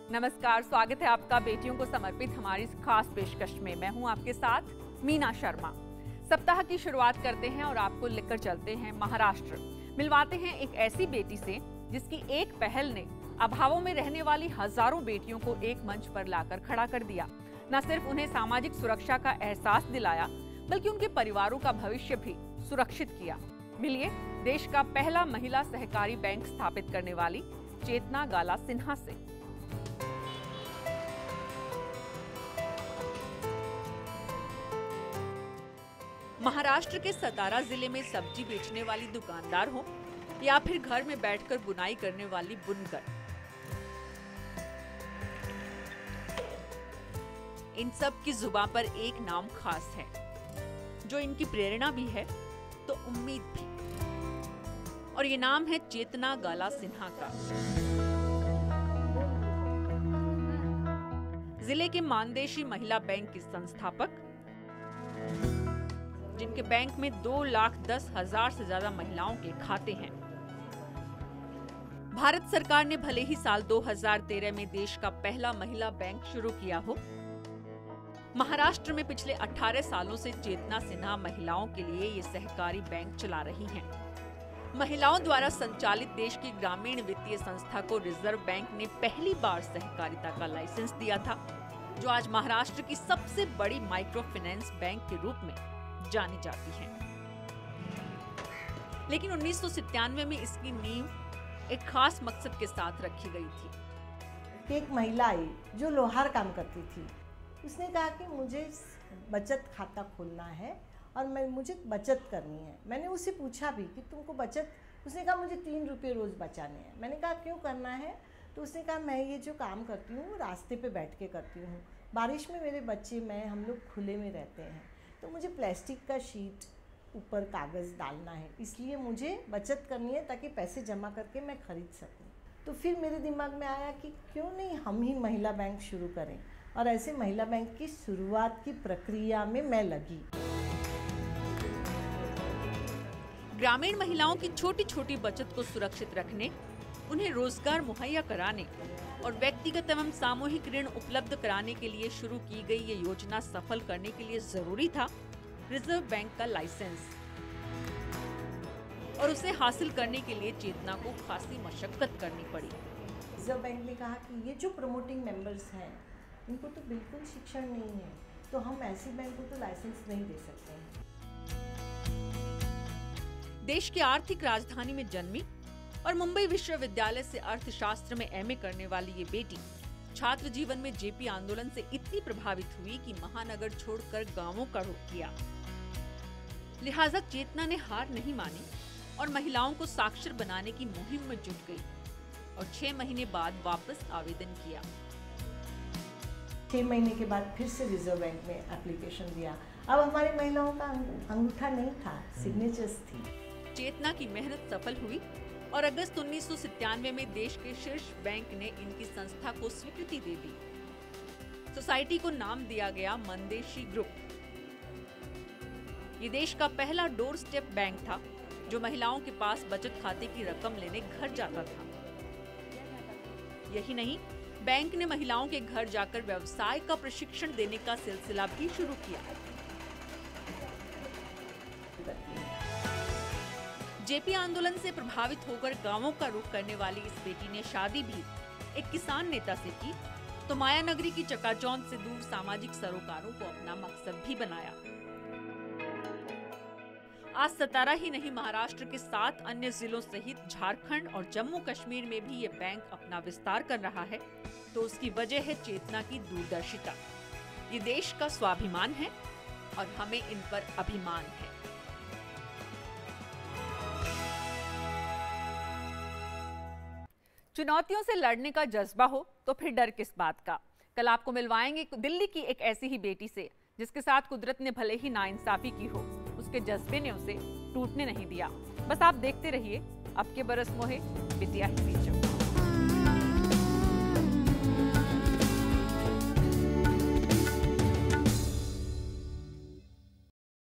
नमस्कार, स्वागत है आपका बेटियों को समर्पित हमारी इस खास पेशकश में। मैं हूं आपके साथ मीना शर्मा। सप्ताह की शुरुआत करते हैं और आपको लेकर चलते हैं महाराष्ट्र। मिलवाते हैं एक ऐसी बेटी से जिसकी एक पहल ने अभावों में रहने वाली हजारों बेटियों को एक मंच पर लाकर खड़ा कर दिया। न सिर्फ उन्हें सामाजिक सुरक्षा का एहसास दिलाया, बल्कि उनके परिवारों का भविष्य भी सुरक्षित किया। मिलिए देश का पहला महिला सहकारी बैंक स्थापित करने वाली चेतना गाला सिन्हा से। महाराष्ट्र के सतारा जिले में सब्जी बेचने वाली दुकानदार हो या फिर घर में बैठकर बुनाई करने वाली बुनकर, इन सब की जुबान पर एक नाम खास है जो इनकी प्रेरणा भी है तो उम्मीद भी, और ये नाम है चेतना गाला सिन्हा का। जिले के मानदेशी महिला बैंक की संस्थापक, जिनके बैंक में 2,10,000 से ज्यादा महिलाओं के खाते हैं। भारत सरकार ने भले ही साल 2013 में देश का पहला महिला बैंक शुरू किया हो, महाराष्ट्र में पिछले 18 सालों से चेतना सिन्हा महिलाओं के लिए ये सहकारी बैंक चला रही हैं। महिलाओं द्वारा संचालित देश की ग्रामीण वित्तीय संस्था को रिजर्व बैंक ने पहली बार सहकारिता का लाइसेंस दिया था, जो आज महाराष्ट्र की सबसे बड़ी माइक्रो फाइनेंस बैंक के रूप में जानी जाती है। लेकिन 1997 में इसकी नींव एक खास मकसद के साथ रखी गई थी। एक महिला आई जो लोहार काम करती थी। उसने कहा कि मुझे बचत खाता खोलना है और मुझे बचत करनी है। मैंने उससे पूछा भी कि तुमको बचत, उसने कहा मुझे 3 रुपये रोज़ बचाने हैं। मैंने कहा क्यों करना है? तो उसने कहा मैं ये जो काम करती हूँ रास्ते पे बैठ के करती हूँ, बारिश में मेरे बच्चे हम लोग खुले में रहते हैं, तो मुझे प्लास्टिक का शीट ऊपर कागज़ डालना है, इसलिए मुझे बचत करनी है ताकि पैसे जमा करके मैं ख़रीद सकूं। तो फिर मेरे दिमाग में आया कि क्यों नहीं हम ही महिला बैंक शुरू करें, और ऐसे महिला बैंक की शुरुआत की प्रक्रिया में मैं लगी। ग्रामीण महिलाओं की छोटी छोटी बचत को सुरक्षित रखने, उन्हें रोजगार मुहैया कराने और व्यक्तिगत एवं सामूहिक ऋण उपलब्ध कराने के लिए शुरू की गई ये योजना सफल करने के लिए जरूरी था रिजर्व बैंक का लाइसेंस, और उसे हासिल करने के लिए चेतना को खासी मशक्कत करनी पड़ी। रिजर्व बैंक ने कहा कि ये जो प्रमोटिंग मेंबर्स हैं इनको तो बिल्कुल शिक्षण नहीं है, तो हम ऐसी बैंक को तो लाइसेंस नहीं दे सकते हैं। देश की आर्थिक राजधानी में जन्मी और मुंबई विश्वविद्यालय से अर्थशास्त्र में एमए करने वाली ये बेटी छात्र जीवन में जेपी आंदोलन से इतनी प्रभावित हुई कि महानगर छोड़कर गांवों का रुख किया। लिहाजा चेतना ने हार नहीं मानी और महिलाओं को साक्षर बनाने की मुहिम में जुट गई और 6 महीने बाद वापस आवेदन किया। 6 महीने के बाद फिर से रिजर्व बैंक में एप्लीकेशन दिया। अब हमारी महिलाओं का अंगूठा नहीं था, सिग्नेचर्स थी। चेतना की मेहनत सफल हुई और अगस्त 1997 में देश के शीर्ष बैंक ने इनकी संस्था को स्वीकृति दे दी। सोसाइटी को नाम दिया गया मंदेशी ग्रुप। ये देश का पहला डोर स्टेप बैंक था जो महिलाओं के पास बचत खाते की रकम लेने घर जाता था। यही नहीं, बैंक ने महिलाओं के घर जाकर व्यवसाय का प्रशिक्षण देने का सिलसिला भी शुरू किया। जेपी आंदोलन से प्रभावित होकर गांवों का रुख करने वाली इस बेटी ने शादी भी एक किसान नेता से की, तो माया नगरी की चकाचौंध से दूर सामाजिक सरोकारों को अपना मकसद भी बनाया। आज सतारा ही नहीं, महाराष्ट्र के 7 अन्य जिलों सहित झारखंड और जम्मू कश्मीर में भी ये बैंक अपना विस्तार कर रहा है, तो उसकी वजह है चेतना की दूरदर्शिता। ये देश का स्वाभिमान है और हमें इन पर अभिमान है। चुनौतियों से लड़ने का जज्बा हो तो फिर डर किस बात का। कल आपको मिलवाएंगे दिल्ली की एक ऐसी ही बेटी से जिसके साथ कुदरत ने भले ही नाइंसाफी की हो, उसके जज्बे ने उसे टूटने नहीं दिया। बस आप देखते रहिए अब के बरस मोहे बिटिया ही बीचो।